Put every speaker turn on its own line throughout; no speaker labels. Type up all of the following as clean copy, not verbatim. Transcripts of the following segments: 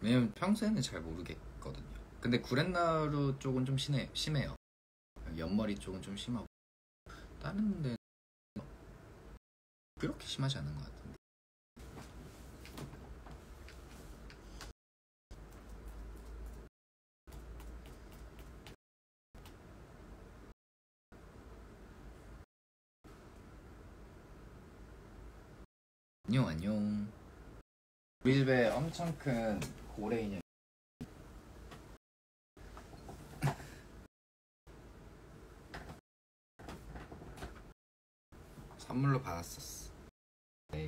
왜냐면 평소에는 잘 모르겠거든요. 근데 구렛나루 쪽은 좀 심해요. 옆머리 쪽은 좀 심하고 다른 데는 그렇게 심하지 않은 것 같은데. 안녕 안녕. 우리 집에 엄청 큰 고래 인형 선물로 받았었어. 네.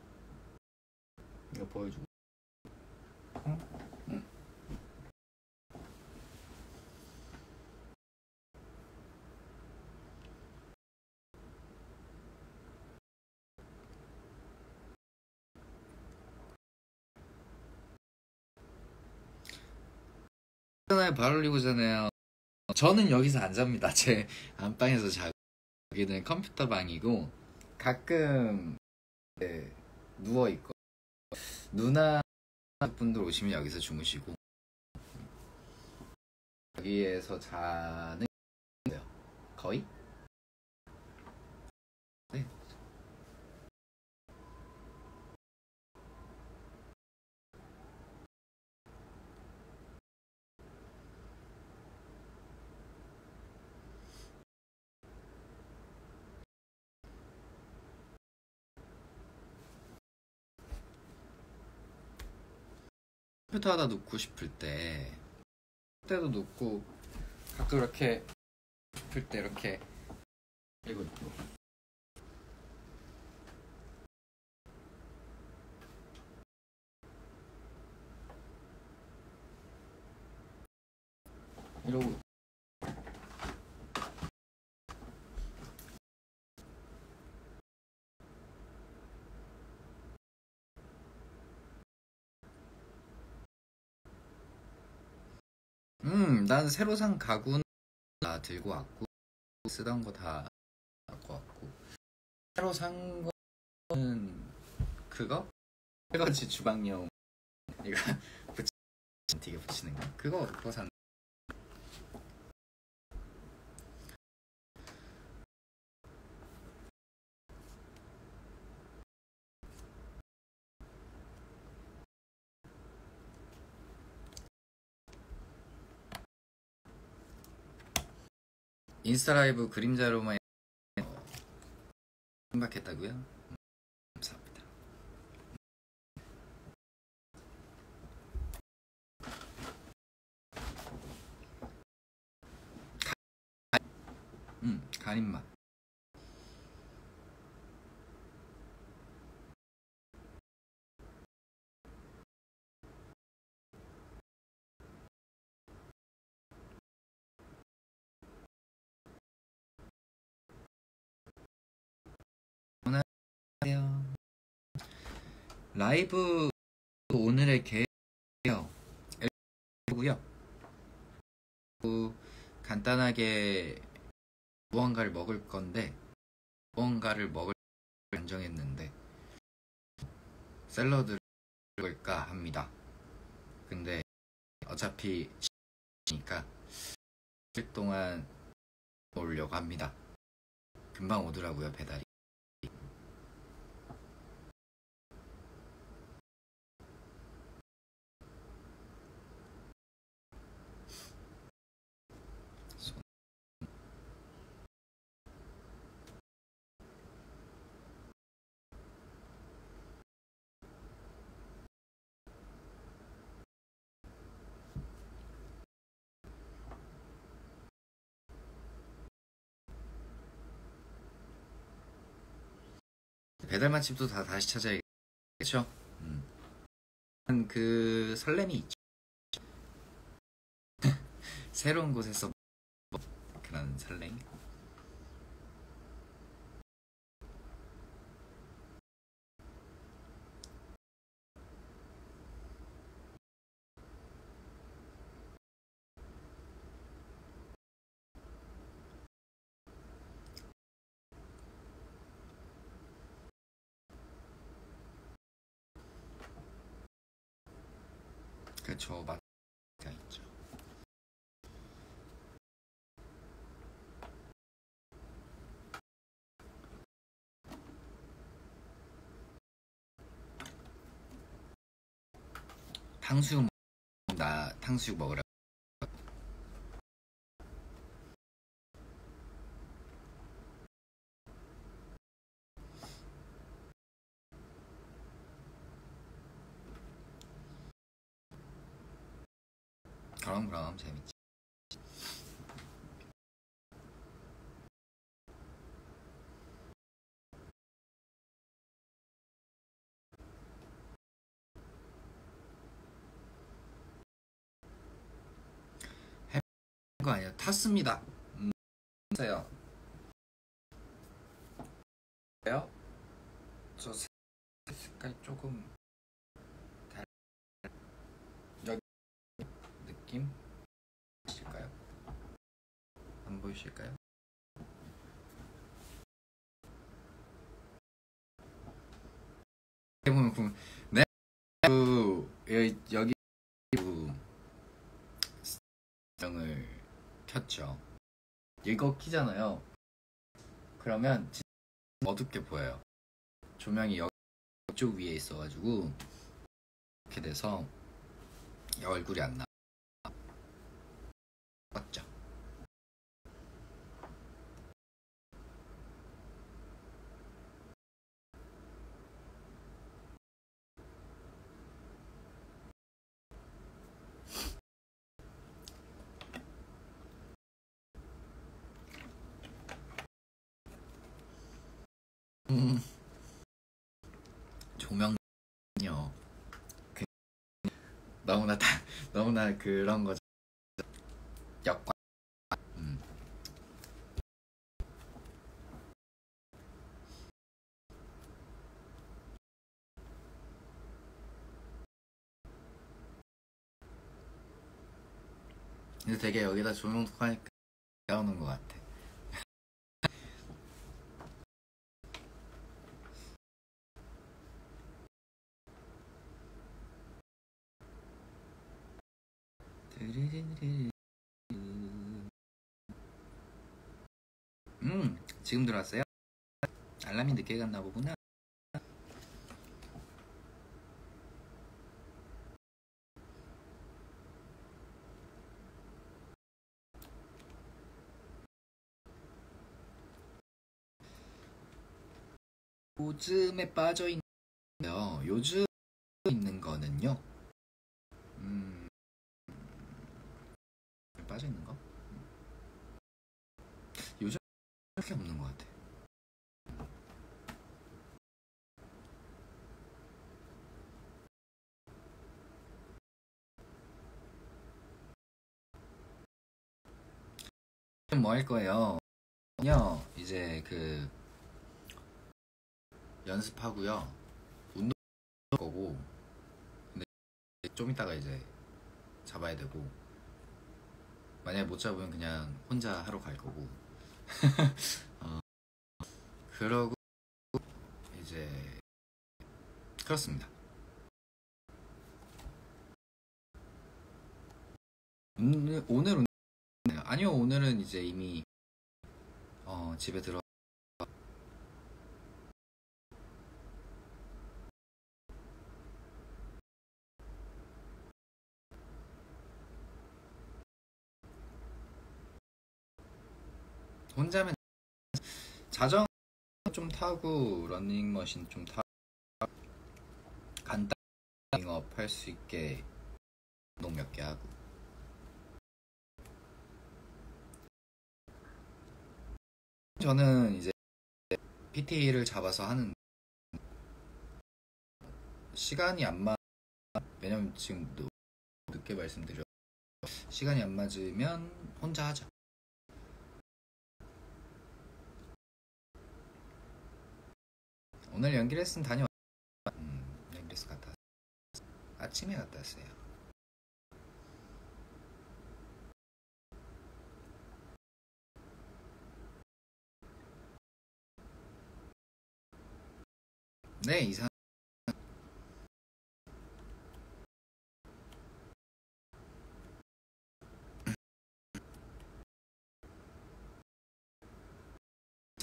이거 보여주고. 응? 응. 발 올리고잖아요. 저는 여기서 안 잡니다. 제 안방에서 자고, 여기는 컴퓨터 방이고 가끔 네, 누워 있고 누나 분들 오시면 여기서 주무시고 여기에서 자는 거예요. 거의? 네. 컴퓨터 하다 눕고 싶을 때 그때도 눕고 가끔 이렇게 싶을 때 이렇게 그리고 눕고 이러고 난 새로 산 가구는 다 들고 왔고 쓰던 거 다 갖고 왔고 새로 산 거는 그거? 설거지 주방용 이거 되게 붙이는 거 그거 산 인스타 라이브 그림자로만 생각했다고요? 감사합니다. 간인 맛. 안녕하세요. 라이브 오늘의 계획이요. 간단하게 무언가를 먹을 건데 무언가를 먹을 결정했는데 샐러드를 먹을까 합니다. 근데 어차피 니까 일 동안 오려고 합니다. 금방 오더라고요 배달이. 배달 맛집도 다 다시 찾아야겠죠? 그 설렘이 있죠. 새로운 곳에서 그런 설렘. 그쵸, 맞가 있죠. 탕수육 나 탕수육 먹으라. 그럼 재밌지. 거 아니야. 탔습니다. 했어요. 왜요? 저 색깔 조금 달. 여기 느낌 보실까요? 안 보이실까요? 보면 네. 여기 조명을 켰죠. 이거 키잖아요. 그러면 진짜 어둡게 보여요. 조명이 이쪽 위에 있어가지고 이렇게 돼서 얼굴이 안 나. 맞죠? 조명요. 너무나 너무나 그런 거죠. 역관. 근데 되게 여기다 조명 하니까 나오는 것 같아. 지금 들어왔어요? 알람이 늦게 갔나 보구나. 요즘에 빠져 있는데요. 요즘 있는 거는요. 빠져 있는 거? 요즘 그렇게 없는 것 같아. 뭐 할 거예요? 이제 그 연습하고요. 운동 거고. 근데 좀 이따가 이제 잡아야 되고. 만약에 못 잡으면 그냥 혼자 하러 갈 거고. 그러고 이제 그렇습니다. 오늘은 아니요, 오늘은 이제 이미 집에 들어. 혼자면 자전거 좀 타고 러닝머신 좀 타고 간단히 업 할 수 있게 운동 몇 개 하고. 저는 이제 PT를 잡아서 하는 시간이 안 맞. 왜냐면 지금 늦게 말씀드려. 시간이 안 맞으면 혼자 하죠. 오늘 연기 레슨 다녀왔어요. 연기 레슨 갔다 왔어요. 아침에 갔다 왔어요. 네, 이상.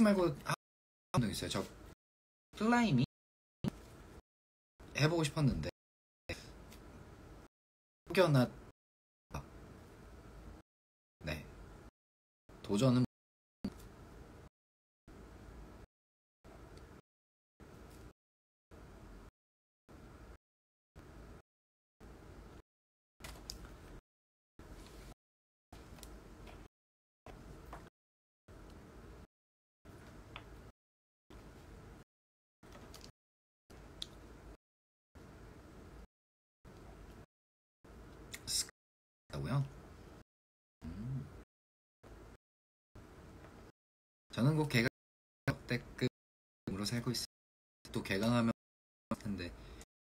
말고 한 명 있어요. 저 클라이밍 해보고 싶었는데 혹여나 네 도전은 스카고요. 저는 곧 개강 역대급으로 살고 있어요. 또 개강하면 텐데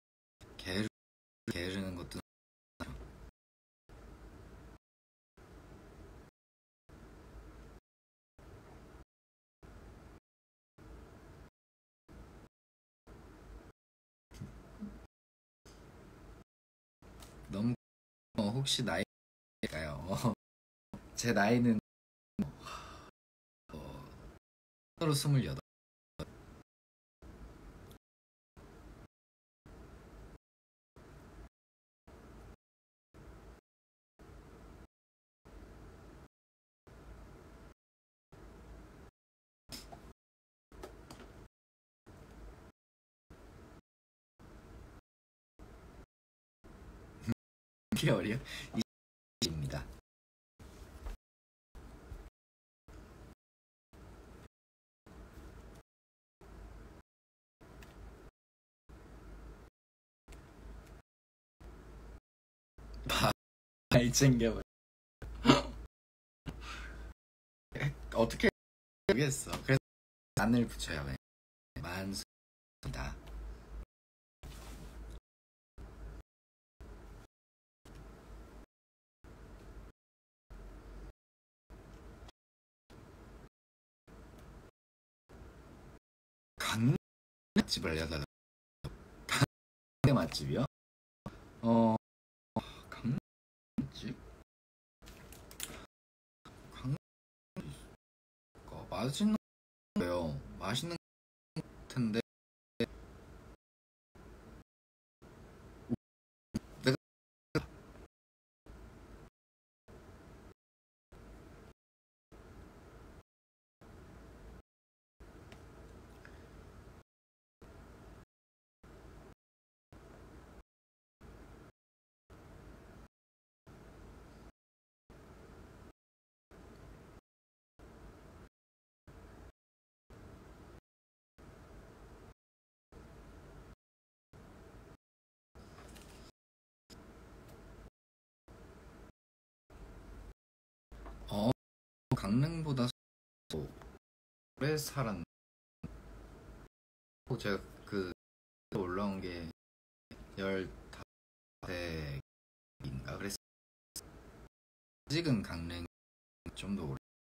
게으르는 것도 너무 혹시 나이일까요? 제 나이는 서로 28. 개월이요? 20입니다. 많이 챙겨봐. 어떻게 모르겠어. 그래서 만을 붙여요. 만수입니다. 강릉 맛집 알려달라. 강릉 맛집이요? 강릉 맛집? 강릉 맛있는 거예요. 맛있는 텐데 내가 강릉보다 오래 살았는데 제가 그 올라온 게 15세인가 그랬어요. 아직은 강릉 좀 더 오래.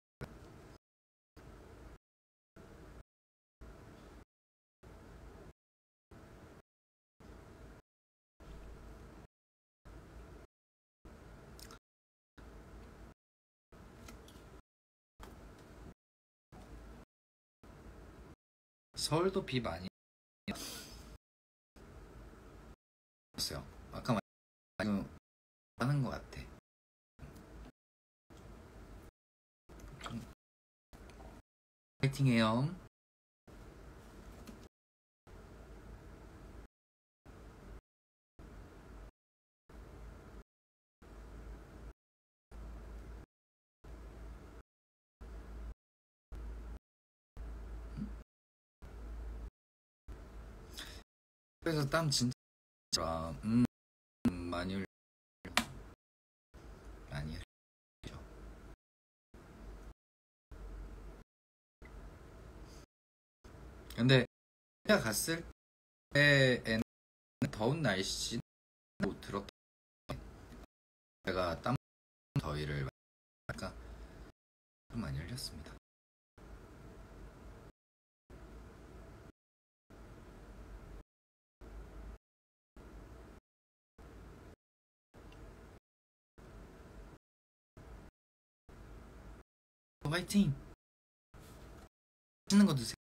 서울도 비 많이 왔어요. 아까 많이 하는 것 같아. 파이팅해요. 그래서 땀 진짜 많이 많이 흘리죠. 근데 제가 갔을 때에는 더운 날씨 못 들었던 제가 땀 더위를 약간 좀 많이 흘렸습니다. 화이팅! 맛있는 거 드세요.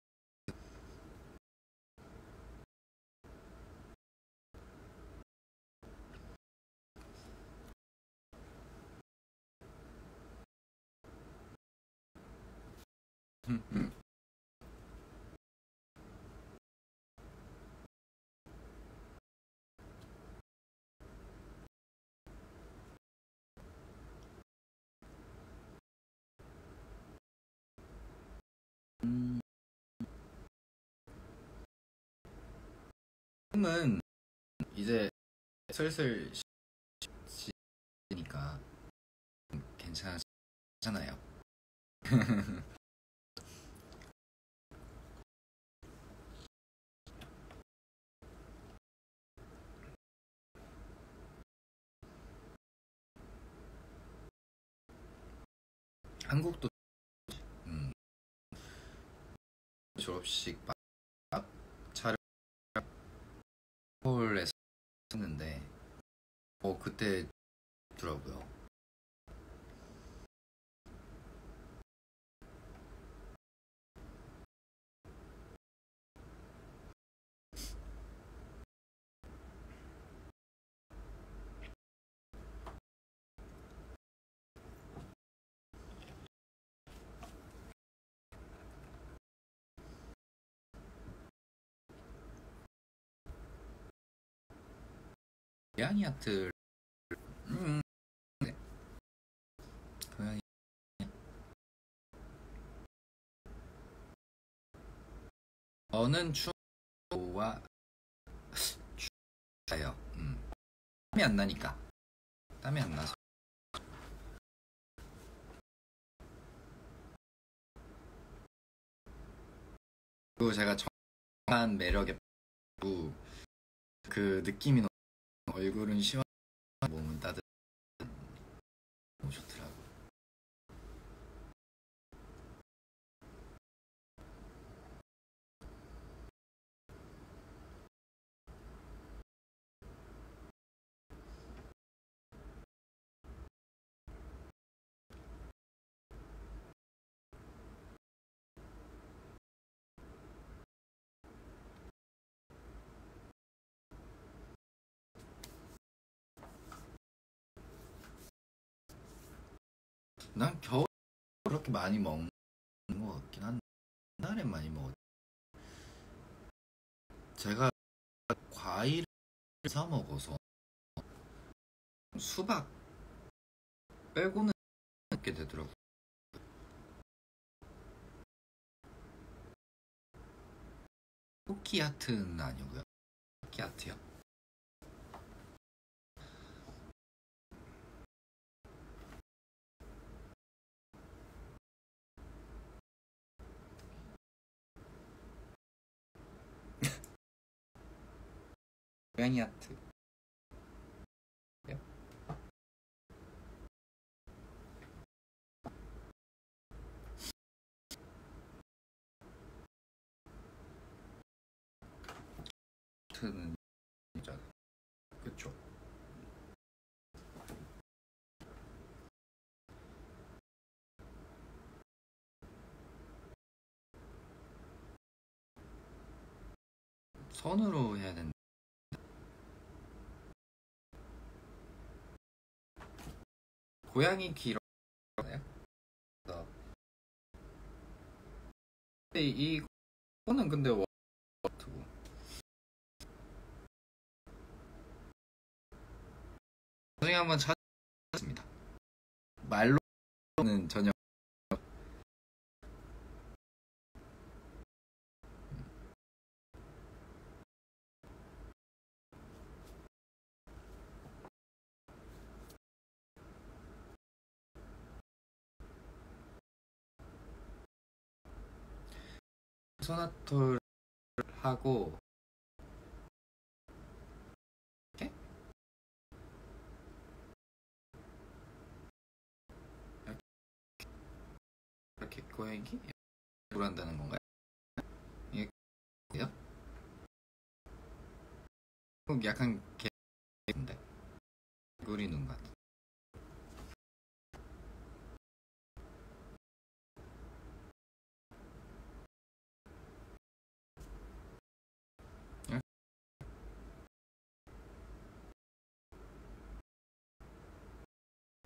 지금은 이제 슬슬 시니까 괜찮아요. 한국도 졸업식 차를 서울에서 했는데 그때 더라고요. 고양이 아트 네. 고양이 저는 추와 추예요. 땀이 안 나니까 땀이 안 나서 그리고 제가 정한 매력에 그 느낌이 얼굴은 시원 몸은 따뜻 너무 좋더라고. 난 겨울 그렇게 많이 먹는 것 같긴 한데 옛날에 많이 먹었. 제가 과일을 사 먹어서 수박 빼고는 먹게 되더라고. 쿠키 아트는 아니고요. 쿠키 아트요. 고양이 아트. 아트는 진짜 그쵸. 선으로 해야 된다. 고양이 길어요. 이거는 근데 워트고 나중에 한번 찾았습니다. 말로는 전혀 소나토를 하고 이렇게 이렇게 고양이 한다는 건가요? 이게 약간 개인데 구리 눈 같은.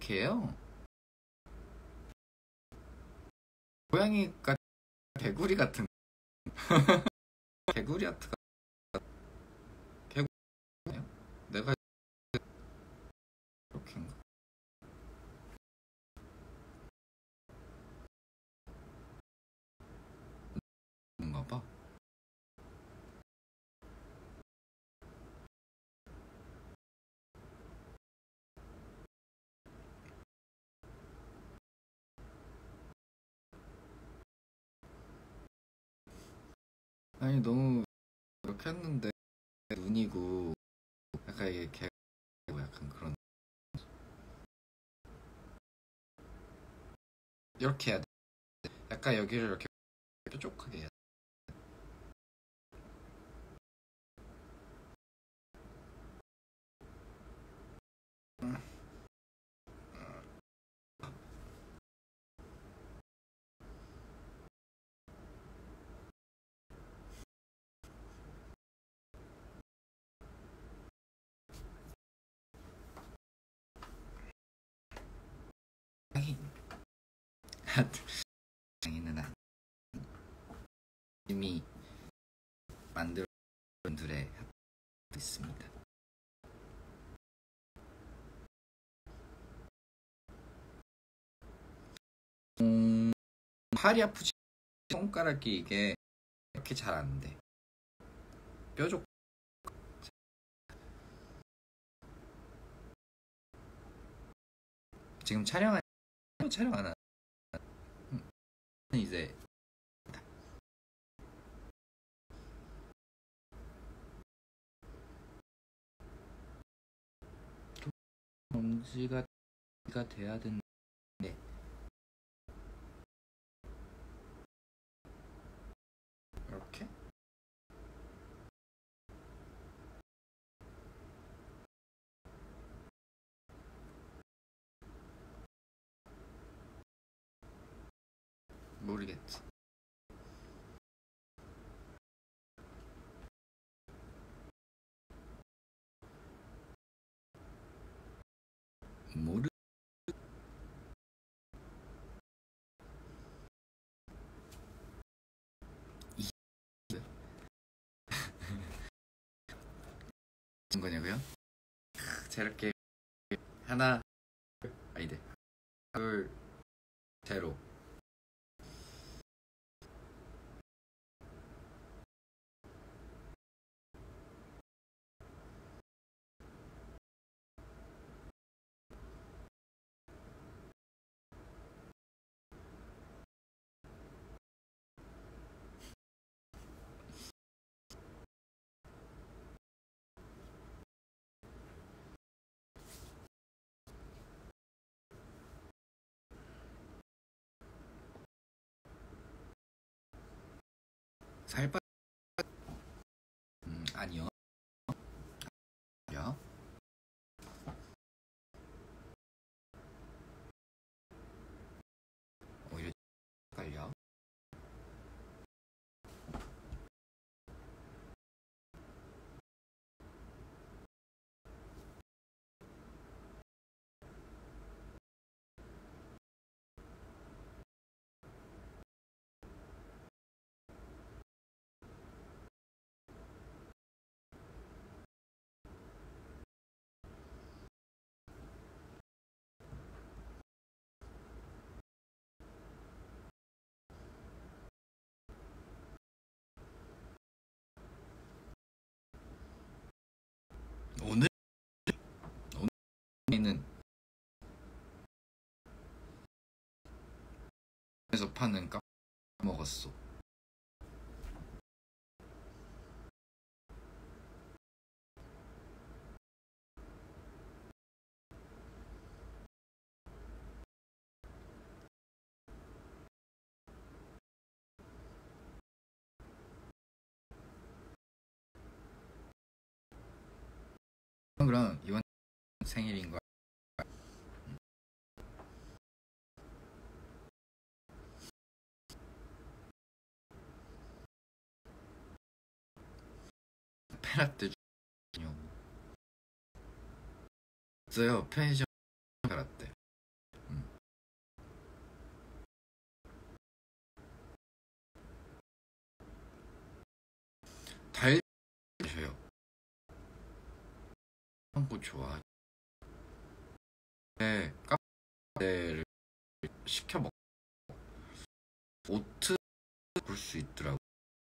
해요. 고양이가 개구리 같은 개구리 아트가 개구리예요? 내가 이렇게인가? 뭔가 봐. 아니 너무 이렇게 했는데 눈이고 약간 이게 개고 약간 그런 이렇게 해야 돼. 약간 여기를 이렇게 뾰족하게 해야 돼. 장인은 아니 이미 만들어 분들의 있습니다. 팔이 아프지 손가락이 이게 이렇게 잘 안 돼. 뾰족. 지금 촬영 안 하나? 이제 정지가 돼야 된대. 이렇게 모르겠지. 모르. 무슨 거냐고요? 저렇게 하나 아니네 둘 제로 살 빠. 아니요. 아니요. 오히려 걸려. 오늘은 에서 파는 까먹었어. 그럼 이번 생일인 거야. 페라떼 주냐고. 있어요. 편의점 페라떼. 거 좋아. 카페를 시켜 먹. 오트 볼 수 있더라고.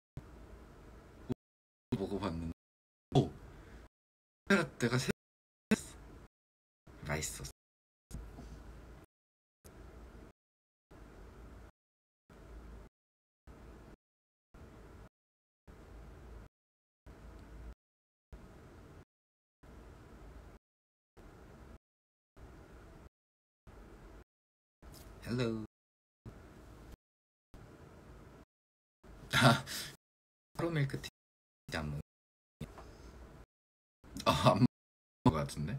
먹어봤는데, 오, 카페라떼가 맛있었어. 헬로. 아, 하루 밀크티 안 먹. 안 먹은 것 같은데.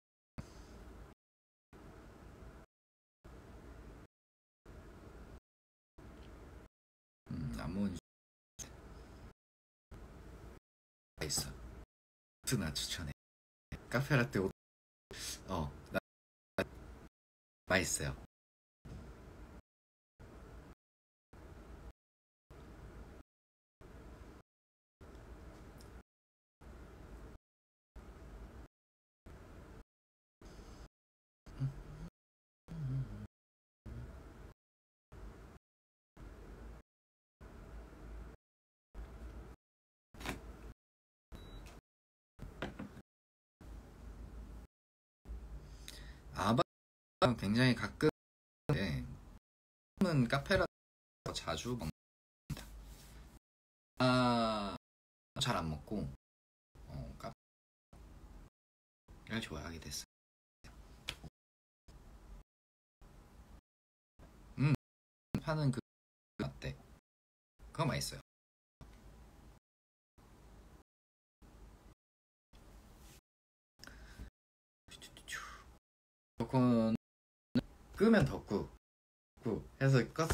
안 먹은. 맛있어. 나 추천해. 카페라떼 나 맛있어요. 아바 굉장히 가끔 은 카페라떼 자주 먹는다. 잘 안 먹고 카페를 좋아하게 됐어. 파는 그 라떼 그거 맛있어요. 조금 끄면 덥고 해서 껐어.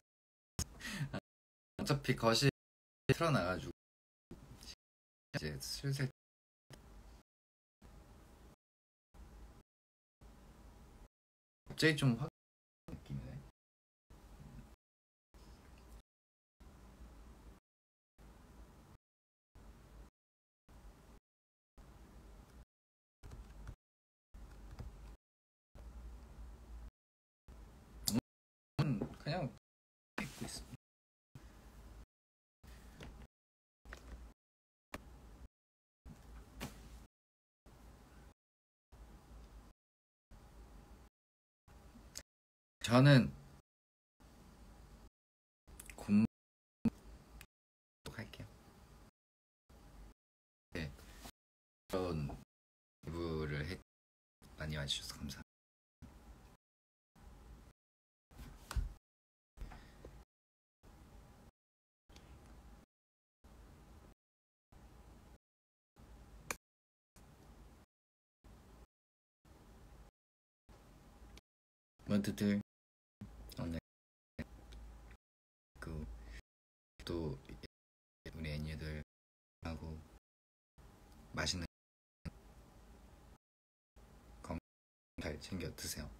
어차피 거실 틀어놔가지고 이제 슬슬 갑자기 좀 확 느낌이네. 그냥 입고 있어. 저는 곰 할게요. 네, 그런 리뷰를 많이 와주셔서 감사합니다. 모두들 오늘 또 우리 애니들 하고 맛있는 건강 잘 챙겨 드세요.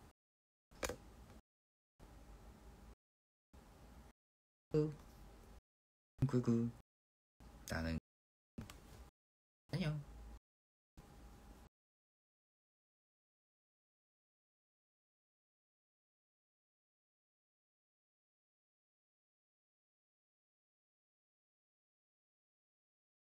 구구 나는